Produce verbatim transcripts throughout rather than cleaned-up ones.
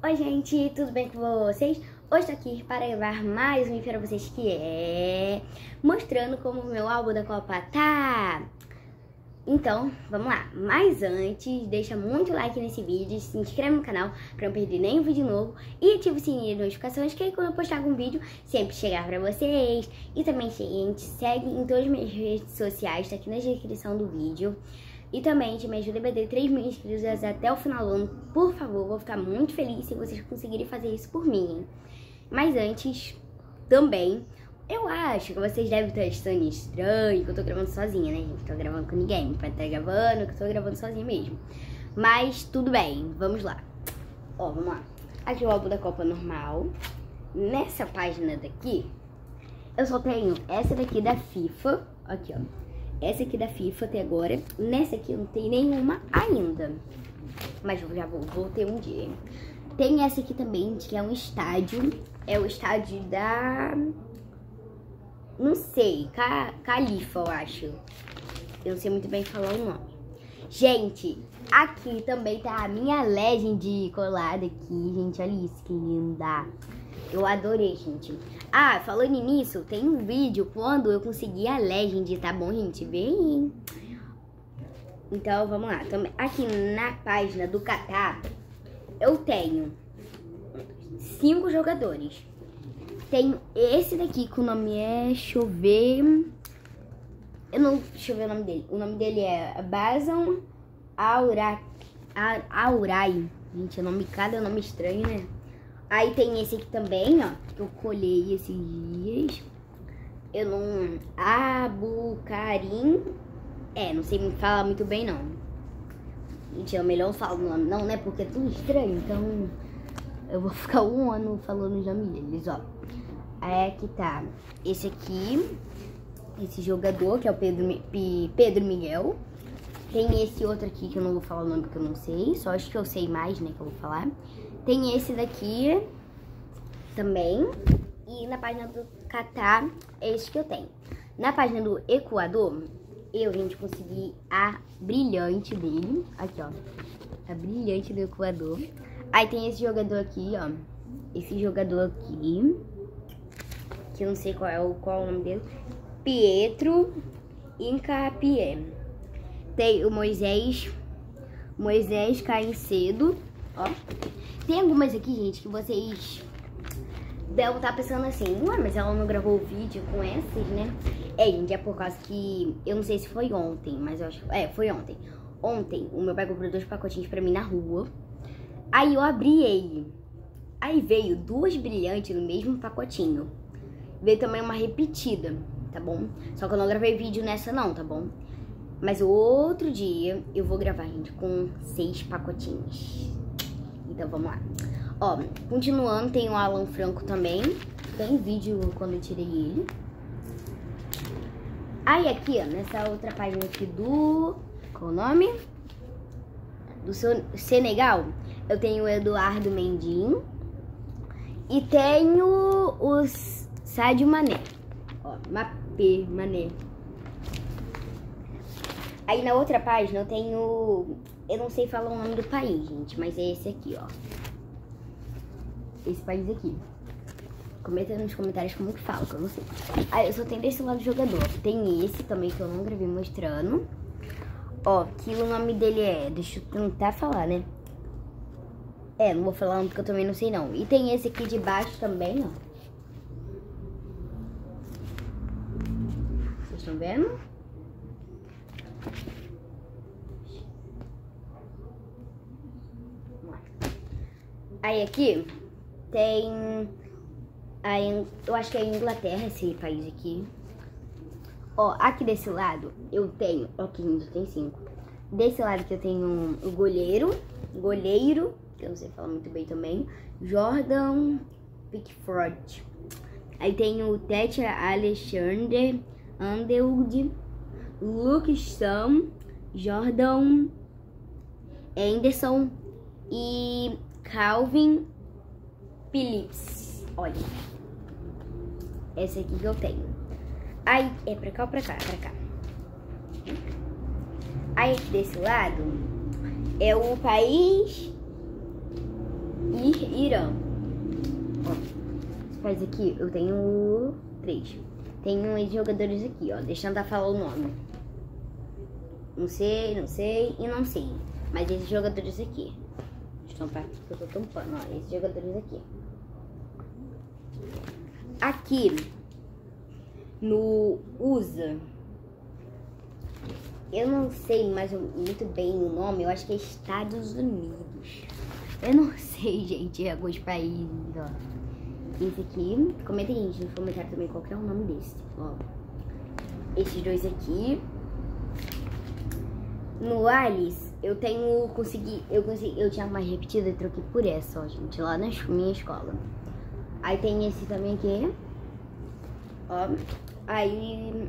Oi gente, tudo bem com vocês? Hoje estou aqui para gravar mais um vídeo para vocês que é mostrando como o meu álbum da Copa tá. Então, vamos lá. Mas antes, deixa muito like nesse vídeo, se inscreve no canal para não perder nenhum vídeo novo e ativa o sininho de notificações que aí quando eu postar algum vídeo sempre chegar para vocês. E também, gente, segue em todas as minhas redes sociais, tá aqui na descrição do vídeo. E também, gente, me ajuda a bater três mil inscritos até o final do ano, por favor. Vou ficar muito feliz se vocês conseguirem fazer isso por mim. Mas antes, também, eu acho que vocês devem estar achando estranho que eu tô gravando sozinha, né, gente? Tô gravando com ninguém, pode estar gravando, que eu tô gravando sozinha mesmo. Mas tudo bem, vamos lá. Ó, vamos lá. Aqui é o álbum da Copa normal. Nessa página daqui, eu só tenho essa daqui da FIFA. Aqui, ó. Essa aqui da FIFA até agora. Nessa aqui não tem nenhuma ainda. Mas eu já vou, vou ter um dia. Tem essa aqui também, que é um estádio. É o estádio da... Não sei, Ca... Califa, eu acho. Eu não sei muito bem falar o nome. Gente, aqui também tá a minha Legend colada aqui. Gente, olha isso, que linda. Eu adorei, gente. Ah, falando nisso, tem um vídeo quando eu consegui a Legend, tá bom, gente? Vem. Então, vamos lá. Aqui na página do Catar, eu tenho cinco jogadores. Tenho esse daqui, que o nome é... Deixa eu ver... Eu não... Deixa eu ver o nome dele. O nome dele é Bazan Aura... Aurai. Gente, é nome, cada nome estranho, né? Aí tem esse aqui também, ó, que eu colhei esses dias. Eu não... Abucarim. É, não sei me falar muito bem, não. Gente, é melhor eu falar o nome, não, né? Porque é tudo estranho, então... Eu vou ficar um ano falando os nomes deles, ó. Aí aqui tá esse aqui. Esse jogador, que é o Pedro, Pedro Miguel. Tem esse outro aqui, que eu não vou falar o nome porque eu não sei. Só acho que eu sei mais, né, que eu vou falar. Tem esse daqui também. E na página do Catar, é esse que eu tenho. Na página do Equador, eu, gente, consegui a brilhante dele. Aqui, ó. A brilhante do Equador. Aí tem esse jogador aqui, ó. Esse jogador aqui. Que eu não sei qual é o, qual é o nome dele. Pietro Incapié. Tem o Moisés. Moisés Caicedo. Ó. Tem algumas aqui, gente, que vocês devem estar pensando assim, ué, mas ela não gravou o vídeo com essas, né? É, gente, é por causa que, eu não sei se foi ontem, mas eu acho, é, foi ontem. Ontem, o meu pai comprou dois pacotinhos pra mim na rua. Aí eu abri ele. Aí veio duas brilhantes no mesmo pacotinho. Veio também uma repetida, tá bom? Só que eu não gravei vídeo nessa não, tá bom? Mas outro dia eu vou gravar, gente, com seis pacotinhos. Então vamos lá. Ó, continuando, tem o Alan Franco também. Tem vídeo quando eu tirei ele. Aí aqui, ó, nessa outra página aqui do... Qual o nome? Do Senegal. Eu tenho o Eduardo Mendy. E tenho o Sadio Mané. Ó, Mapé Mané. Aí na outra página eu tenho... Eu não sei falar o nome do país, gente, mas é esse aqui, ó. Esse país aqui. Comenta nos comentários como que fala, que eu não sei. Aí eu só tenho desse lado do jogador. Tem esse também que eu não gravei mostrando. Ó, que o nome dele é... Deixa eu tentar falar, né? É, não vou falar porque eu também não sei não. E tem esse aqui de baixo também, ó. Vocês estão vendo? Aí aqui tem, aí, eu acho que é a Inglaterra, esse país aqui. Ó, aqui desse lado eu tenho, ó, que lindo, tem cinco. Desse lado aqui eu tenho o goleiro, goleiro, que eu não sei falar muito bem também, Jordan Pickford. Aí tem o Tete Alexander Underwood, Luke Sam, Jordan Anderson e Calvin Phillips. Olha. Essa aqui que eu tenho. Aí, é pra cá ou pra cá? Pra cá. Aí, aqui desse lado, é o país e Irã. Ó, esse país aqui eu tenho três. Tenho esses jogadores aqui, ó. Deixa eu tentar falar o nome. Não sei, não sei e não sei. Mas esses jogadores aqui. Estão para que eu tô tampando, ó. Esses jogadores aqui. Aqui no U S A, eu não sei mais muito bem o nome. Eu acho que é Estados Unidos. Eu não sei, gente, alguns países, ó. Esse aqui, comenta aí, gente, no comentário também qual que é o nome desse, ó. Esses dois aqui. No Alice, eu tenho, consegui, eu consegui, eu tinha mais repetida e troquei por essa, ó, gente, lá na minha escola. Aí tem esse também aqui, ó. Aí,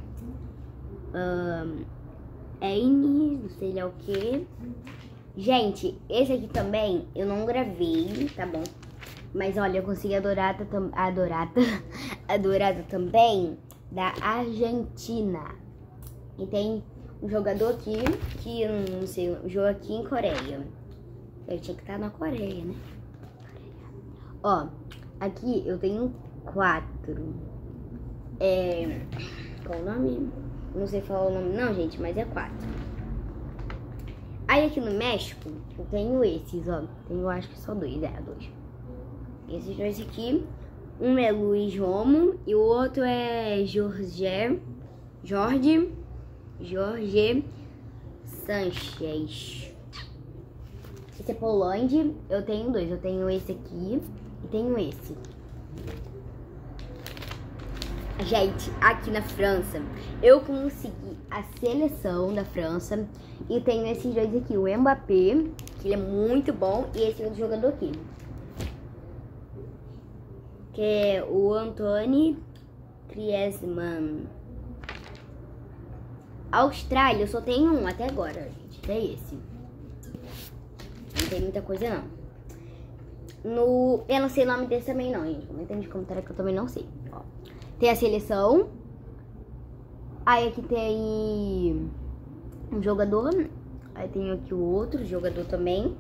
um, N, não sei lá o que. Gente, esse aqui também eu não gravei, tá bom? Mas olha, eu consegui a dourada, a dourada, a dourada também da Argentina. E tem um jogador aqui que eu não sei, joga aqui em Coreia. Ele tinha que estar na Coreia, né? Ó, aqui eu tenho quatro. É, qual o nome? Não sei falar o nome não, gente, mas é quatro. Aí aqui no México eu tenho esses, ó. Tenho acho que só dois, é, dois. Esses dois aqui. Um é Luiz Romo e o outro é Jorge. Jorge. Jorge Sanchez. Esse é Polândia. Eu tenho dois. Eu tenho esse aqui e tenho esse. Gente, aqui na França, eu consegui a seleção da França e tenho esses dois aqui, o Mbappé, que ele é muito bom, e esse outro jogador aqui, que é o Antoine Griezmann. Austrália, eu só tenho um até agora, gente, que é esse. Não tem muita coisa, não. No... Eu não sei o nome desse também, não, gente. Comenta de comentário que eu também não sei. Ó. Tem a seleção. Aí aqui tem um jogador. Aí tem aqui o outro jogador também.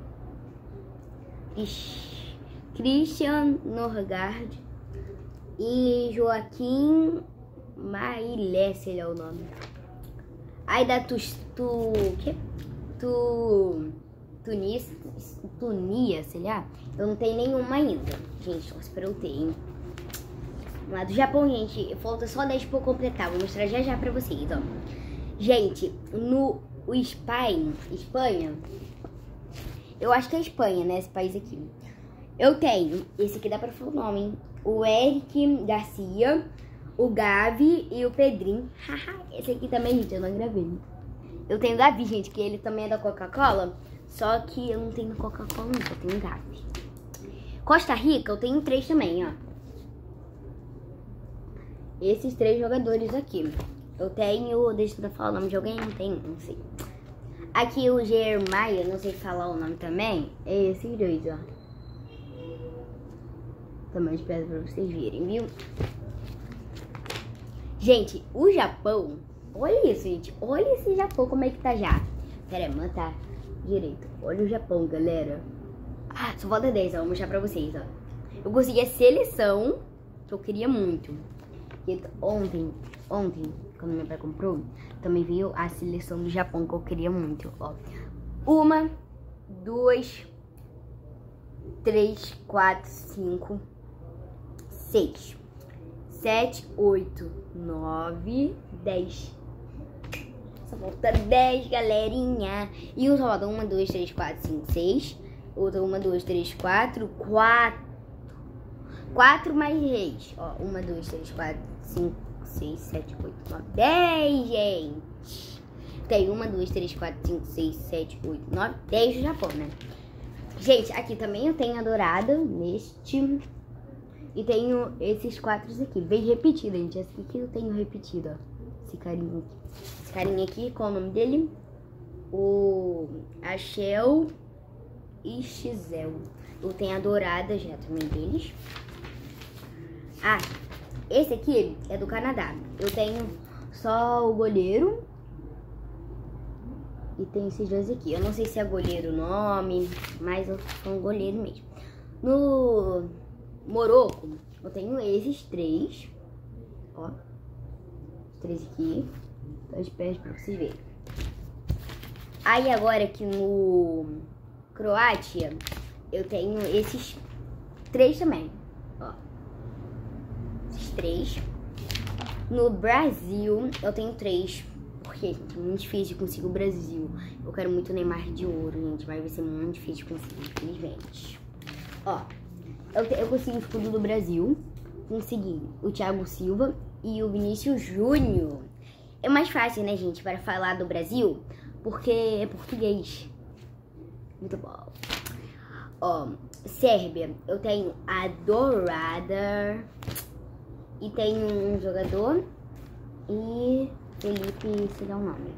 Christian Norgard. E Joaquim Mailé, sei lá o nome. Aí da tu, tu, que? Tu, Tunis, Tunia, sei lá. Eu não tenho nenhuma ainda. Gente, só espero eu ter, hein? Lá do Japão, gente, falta só dez pra eu completar. Vou mostrar já já pra vocês, ó. Gente, no o Espanha, Espanha, eu acho que é Espanha, né? Esse país aqui. Eu tenho, esse aqui dá pra falar o nome, hein? O Eric Garcia, o Gavi e o Pedrinho. Esse aqui também, gente, eu não gravei. Eu tenho o Gavi, gente, que ele também é da Coca-Cola. Só que eu não tenho Coca-Cola, não, eu tenho Gavi. Costa Rica, eu tenho três também, ó. Esses três jogadores aqui. Eu tenho, deixa eu falar o nome de alguém, não tenho, não sei. Aqui o Jeremiah, não sei falar o nome também. É esses dois, ó. Também espero pra vocês verem, viu? Gente, o Japão, olha isso, gente. Olha esse Japão, como é que tá já. Pera aí, manda direito. Olha o Japão, galera. Ah, só falta dez, ó. Vou mostrar pra vocês, ó. Eu consegui a seleção, que eu queria muito. E ontem, ontem, quando meu pai comprou, também veio a seleção do Japão, que eu queria muito, ó. Uma, duas, três, quatro, cinco, seis, sete, oito, nove, dez. Só falta dez, galerinha. E um só falta uma, duas, três, quatro, cinco, seis. Outra, uma, duas, três, quatro, quatro. Quatro mais reis. Ó, uma, duas, três, quatro, cinco, seis, sete, oito, nove, dez, gente. Tem uma, duas, três, quatro, cinco, seis, sete, oito, nove, dez do Japão, né? Gente, aqui também eu tenho a dourada neste. E tenho esses quatro aqui, bem repetido, gente. Esse aqui que eu tenho repetido, ó. Esse carinha aqui. Esse carinha aqui, qual é o nome dele? O Axel e Xizel. Eu tenho a dourada já também deles. Ah, esse aqui é do Canadá. Eu tenho só o goleiro. E tem esses dois aqui. Eu não sei se é goleiro o nome, mas eu sou um goleiro mesmo. No Morocco, eu tenho esses três. Ó. Os três aqui. Dois pés pra vocês verem. Aí agora aqui no Croácia, eu tenho esses três também. Ó. Esses três. No Brasil, eu tenho três. Porque, gente, é muito difícil de conseguir o Brasil. Eu quero muito Neymar de ouro, gente. Mas vai ser muito difícil de conseguir, infelizmente. Ó, eu, eu consegui o escudo do Brasil. Consegui o Thiago Silva e o Vinícius Júnior. É mais fácil, né, gente, para falar do Brasil. Porque é português. Muito bom. Ó, Sérvia, eu tenho a Dourada. E tem um jogador e Felipe, se dá o nome.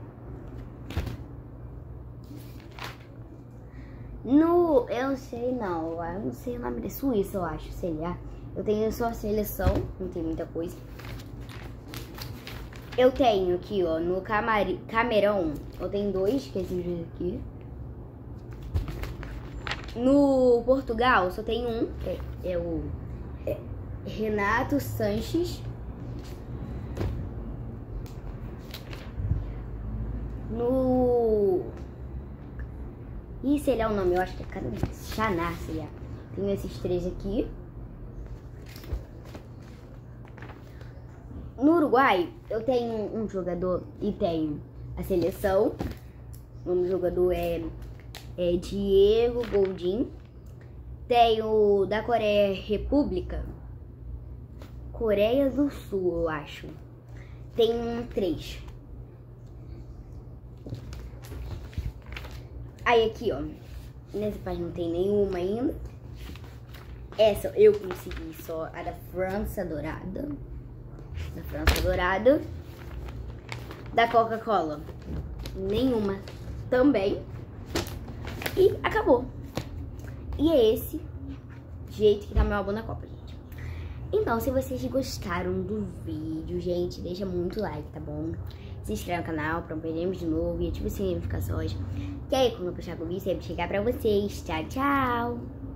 No, eu não sei não, eu não sei o nome da Suíça, eu acho, sei lá. Eu tenho só a seleção, não tem muita coisa. Eu tenho aqui, ó, no Camari, Camerão, eu tenho dois, que é esses aqui. No Portugal, só tem um, é, é o... É, Renato Sanches. No... Ih, sei lá o nome, eu acho que é Xaná, sei lá. Tenho esses três aqui. No Uruguai, eu tenho um jogador e tenho a seleção. O nome do jogador é, é Diego Goldin. Tenho da Coreia República. Coreia do Sul, eu acho. Tem um três. Aí aqui, ó. Nessa página não tem nenhuma ainda. Essa eu consegui só a da França Dourada. Da França Dourada. Da Coca-Cola. Nenhuma também. E acabou. E é esse jeito que tá meu álbum na Copa, gente. Então, se vocês gostaram do vídeo, gente, deixa muito like, tá bom? Se inscreve no canal pra não perdermos de novo e ativa as notificações. Que aí, quando eu postar o vídeo, sempre chegar pra vocês. Tchau, tchau!